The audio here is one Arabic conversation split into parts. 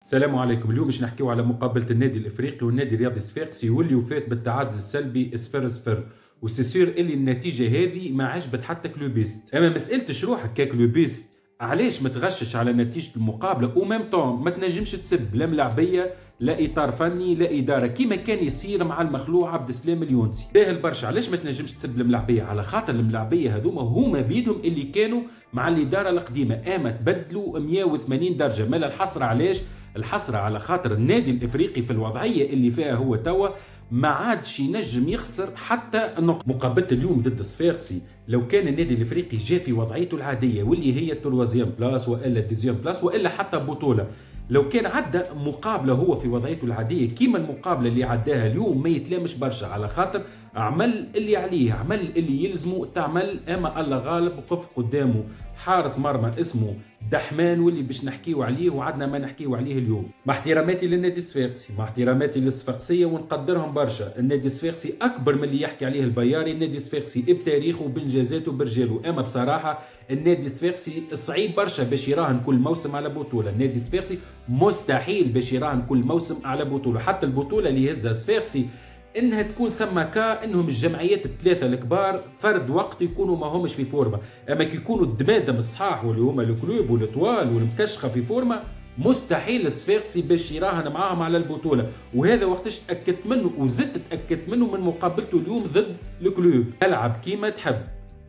السلام عليكم. اليوم باش نحكيو على مقابله النادي الافريقي والنادي الرياضي الصفاقسي واللي وفات بالتعادل السلبي 0-0. وسيسير اللي النتيجه هذه ما عجبت حتى كلوبيست. اما ما سالتش روحك ككلوبيست علاش ما تغشش على نتيجه المقابله وميم طون ما تنجمش تسب لا ملاعبيه لا اطار فني لا اداره كيما كان يصير مع المخلوع عبد السلام اليونسي. باهي برشا علاش ما تنجمش تسب الملاعبيه؟ على خاطر الملاعبيه هذوما هما بيدهم اللي كانوا مع الاداره القديمه، اما تبدلوا 180 درجه. مالا الحسره علاش؟ الحسره على خاطر النادي الافريقي في الوضعيه اللي فيها هو توا ما عادش ينجم يخسر حتى نقطه. مقابله اليوم ضد الصفاقسي لو كان النادي الافريقي جاء في وضعيته العاديه واللي هي التروازيام بلاس والا الديزيام بلاس والا حتى بطوله، لو كان عدى مقابله هو في وضعيته العاديه كيما المقابله اللي عداها اليوم ما يتلامش برشا، على خاطر عمل اللي عليه، عمل اللي يلزمه تعمل. اما الله غالب وقف قدامه حارس مرمى اسمه دحمان واللي باش نحكيو عليه وعدنا ما نحكيو عليه اليوم. مع احتراماتي للنادي الصفاقسي، مع احتراماتي للصفاقسيه ونقدرهم برشا، النادي الصفاقسي اكبر من اللي يحكي عليه البياري. النادي الصفاقسي بتاريخه بانجازاته برجاله، اما بصراحه النادي الصفاقسي صعيب برشا باش يراهن كل موسم على بطوله. النادي الصفاقسي مستحيل باش يراهن كل موسم على بطوله، حتى البطوله اللي يهزها الصفاقسي انها تكون ثم انهم الجمعيات الثلاثه الكبار فرد وقت يكونوا ما همش في فورمه، اما كي يكونوا الدمادم الصحاح واللي هما الكلوب والطوال والمكشخه في فورمه مستحيل الصفاقسي باش يراهن معاهم على البطوله. وهذا وقتاش تاكدت منه وزدت تاكدت منه من مقابلته اليوم ضد الكلوب. تلعب كيما تحب،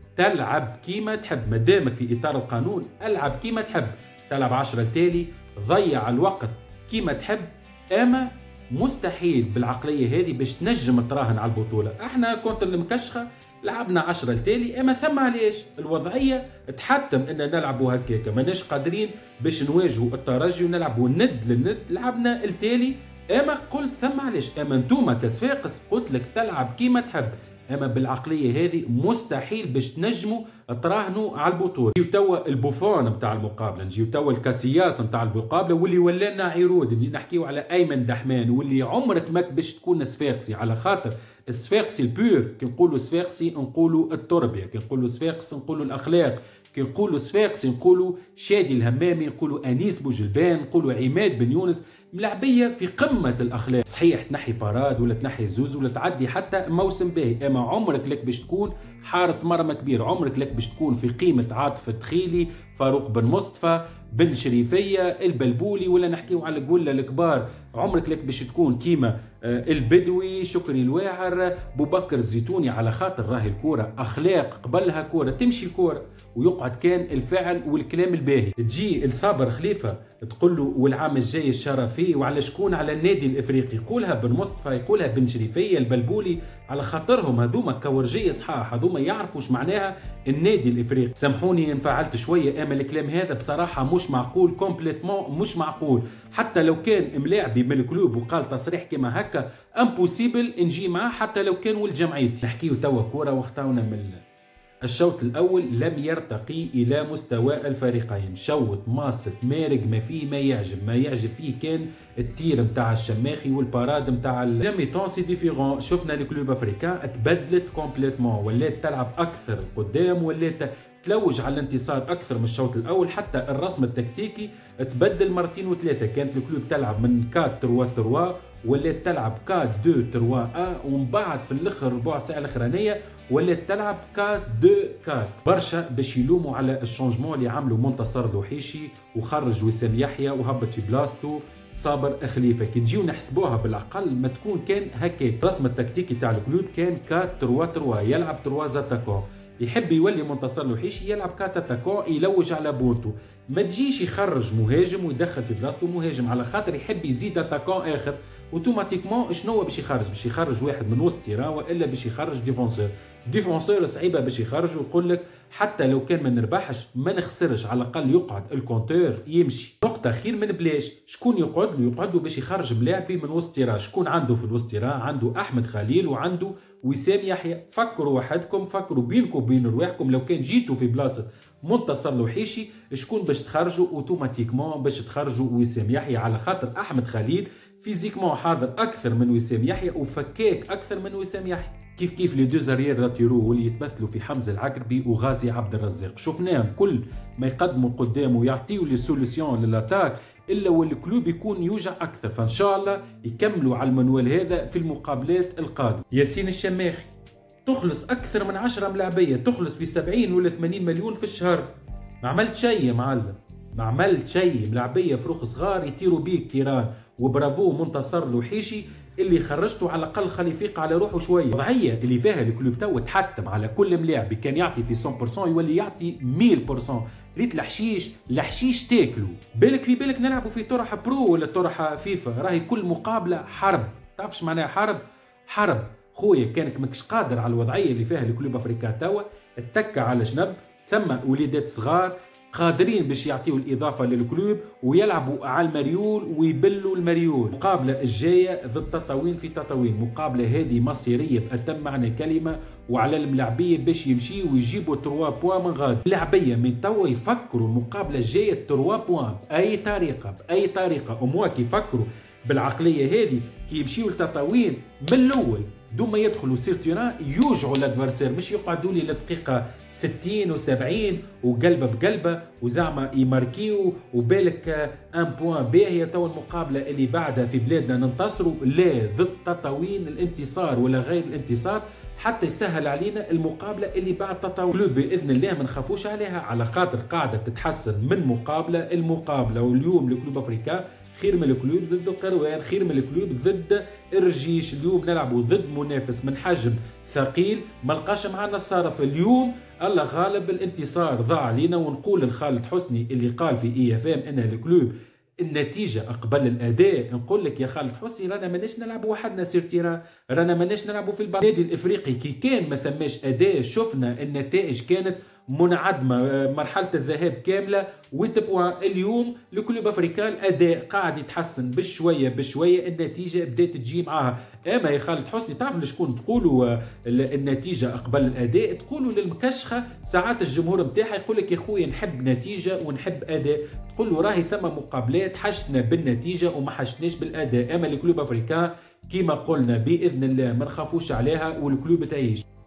تلعب كيما تحب، مادامك في اطار القانون العب كيما تحب، تلعب 10 التالي، ضيع الوقت كيما تحب، اما مستحيل بالعقليه هذه باش تنجم تراهن على البطوله. احنا كنت المكشخه لعبنا 10 التالي، اما ثم علاش الوضعيه تحتم ان نلعبوا هكاك، ماناش قادرين باش نواجهوا الترجي ونلعبوا ند للند، لعبنا التالي. اما قلت ثم علاش، اما انتوما كصفاقس قلت لك تلعب كيما تحب، اما بالعقليه هذه مستحيل باش تنجموا تراهنوا على البطوله. نجيو توا البوفون نتاع المقابله، نجيو توا الكاسياس نتاع المقابله واللي ولانا عيرود. نجي نحكيو على ايمن دحمان واللي عمرك ماك باش تكون صفاقسي، على خاطر الصفاقسي البور كي نقولوا صفاقسي نقولوا التربيه، كي نقولوا صفاقسي نقولوا الاخلاق، كي نقولوا صفاقسي نقولوا شادي الهمامي، نقولوا انيس بوجلبان، نقولوا عماد بن يونس، ملاعبيه في قمه الاخلاق. صحيح تنحي باراد ولا تنحي زوز ولا تعدي حتى موسم باهي، اما عمرك لك باش تكون حارس مرمى كبير، عمرك لك باش تكون في قيمه عاطف التخيلي، فاروق بن مصطفى، بن شريفيه، البلبولي، ولا نحكيو على القله الكبار، عمرك لك باش تكون كيما البدوي، شكري الواعر، بوبكر الزيتوني. على خاطر راهي الكوره اخلاق قبلها كوره، تمشي الكوره ويقعد كان الفعل والكلام الباهي. تجي الصابر خليفه تقول له والعام الجاي الشرفي، وعلى شكون؟ على النادي الافريقي. يقولها بن مصطفى، يقولها بن شريفيه، البلبولي، على خاطرهم هذوما كورجيه صحاح، هذوما يعرفوا اش معناها النادي الافريقي. سامحوني انفعلت شويه، اما الكلام هذا بصراحه مش معقول، كومبليتمون مش معقول. حتى لو كان ملاعبي من الكلوب وقال تصريح كما هكا امبوسيبل نجي معاه، حتى لو كان ولد جمعيتي. نحكيو توا كوره واختاونا من الشوط الاول لم يرتقي الى مستوى الفريقين. شوط ماسط مارق ما فيه ما يعجب، ما يعجب فيه كان التير نتاع الشماخي والباراد نتاع لامي طون سي ديفيرون. شفنا الكلوب افريكان تبدلت كومبليتمون، ولات تلعب اكثر قدام، ولات تلوج على الانتصار اكثر من الشوط الاول. حتى الرسم التكتيكي تبدل مرتين وثلاثه، كانت الكلوب تلعب من 4-3-3 ولات تلعب 4-2-3-1، ومن بعد في الاخر ربع ساعه الاخرانيه ولات تلعب 4-2-4. برشا باش يلوموا على الشونجمون اللي عملوا منتصر الوحيشي وخرج وسام يحيى وهبط في بلاصتو صابر خليفه. كي تجيو نحسبوها بالاقل ما تكون كان هكا. الرسم التكتيكي تاع الكلوب كان 4-3-3، يلعب 3 اتاكون، يحب يولي منتصر الوحيشي يلعب 4 اتاكون، يلوج على بونتو. ما تجيش يخرج مهاجم ويدخل في بلاصتو مهاجم، على خاطر يحب يزيد اتاكون اخر. اوتوماتيكمون شنو باش يخرج؟ باش يخرج واحد من وسط تيران والا باش يخرج ديفونسور. ديفونسور صعيبه باش يخرج، ويقول لك حتى لو كان ما نربحش ما نخسرش، على الاقل يقعد الكونتور يمشي. نقطه خير من بلاش. شكون يقعد له؟ يقعد له باش يخرج ملاعبي من وسط تيران. شكون عنده في الوسط تيران؟ عنده احمد خليل وعنده وسام يحيى. فكروا وحدكم، فكروا بينكم وبين رواحكم، لو كان جيتوا في بلاصه منتصر الوحيشي شكون باش تخرجوا؟ اوتوماتيكمون باش تخرجوا وسام يحيى، على خاطر احمد خليل فيزيكمون حاضر اكثر من وسام يحيى وفكاك اكثر من وسام يحيى. كيف لي دو زاريير لاتيرو واللي يتمثلوا في حمزه العقربي وغازي عبد الرزاق، شفناهم كل ما يقدموا قدام ويعطيوا لي سوليسيون للاتاك الا والكلوب يكون يوجع اكثر. فان شاء الله يكملوا على المنوال هذا في المقابلات القادمه. ياسين الشماخي تخلص اكثر من 10 ملاعبيه، تخلص في 70 ولا 80 مليون في الشهر. ما عملت شيء يا معلم، ما عملت شيء. ملاعبيه فروخ صغار يطيروا بيك تيران. وبرافو منتصر الوحيشي اللي خرجته على الاقل خلي يفيق على روحه شويه. الوضعيه اللي فيها الكلوب تو تحتم على كل ملاعب كان يعطي في 100% يولي يعطي 1000%. ريت الحشيش تاكلوا. بالك في بالك نلعبوا في طرحه برو ولا طرحه فيفا، راهي كل مقابله حرب. تعرفش معناها حرب خويا. كانك ماكش قادر على الوضعيه اللي فيها الكلوب افريكا توا، اتكى على جنب. ثم وليدات صغار قادرين باش يعطيوا الاضافه للكلوب ويلعبوا على المريول ويبلوا المريول. المقابله الجايه ضد تطاوين في تطاوين، المقابله هذه مصيريه بأتم معنى الكلمه، وعلى الملاعبيه باش يمشيوا ويجيبوا 3 بوان من غادي. الملاعبيه من توا يفكروا المقابله الجايه 3 بوان باي طريقه امواك يفكروا بالعقليه هذه كي يمشيوا لتطاوين من الاول دوما يدخلوا سير تيران يوجعوا الادفرسير، مش يقعدوا لي للدقيقه 60 و70 وقلبه بقلبه وزعما يماركيو وبالك ان بوان باهيه. تو المقابله اللي بعدها في بلادنا ننتصروا، لا ضد تطاوين الانتصار ولا غير الانتصار حتى يسهل علينا المقابله اللي بعد تطاوين. كلوب باذن الله ما نخافوش عليها، على خاطر قاعده تتحسن من مقابله المقابله. واليوم الكلوب افريكا خير من الكلوب ضد القروان، خير من الكلوب ضد الرجيش. اليوم نلعبوا ضد منافس من حجم ثقيل ما لقاش معنا الصرف. اليوم الله غالب، الانتصار ضاع علينا. ونقول لخالد حسني اللي قال في EFM ان الكلوب النتيجه اقبل الاداء، نقول لك يا خالد حسني رانا ماناش نلعبوا وحدنا سير تيران، رانا ماناش نلعبوا في النادي الافريقي كي كان ما ثماش اداء. شفنا النتائج كانت منعدمه، مرحله الذهاب كامله وتبوا. اليوم لكلوب افريكا الاداء قاعد يتحسن بشويه، النتيجه بدات تجي معاها. اما يا خالد حسني تعرف لشكون تقولوا النتيجه اقبل الاداء؟ تقولوا للمكشخه. ساعات الجمهور نتاعها يقول لك يا خويا نحب نتيجه ونحب اداء، تقول له راهي ثم مقابلات حشتنا بالنتيجه وما حشتناش بالاداء. اما لكلوب افريكا كيما قلنا باذن الله ما نخافوش عليها والكلوب تعيش.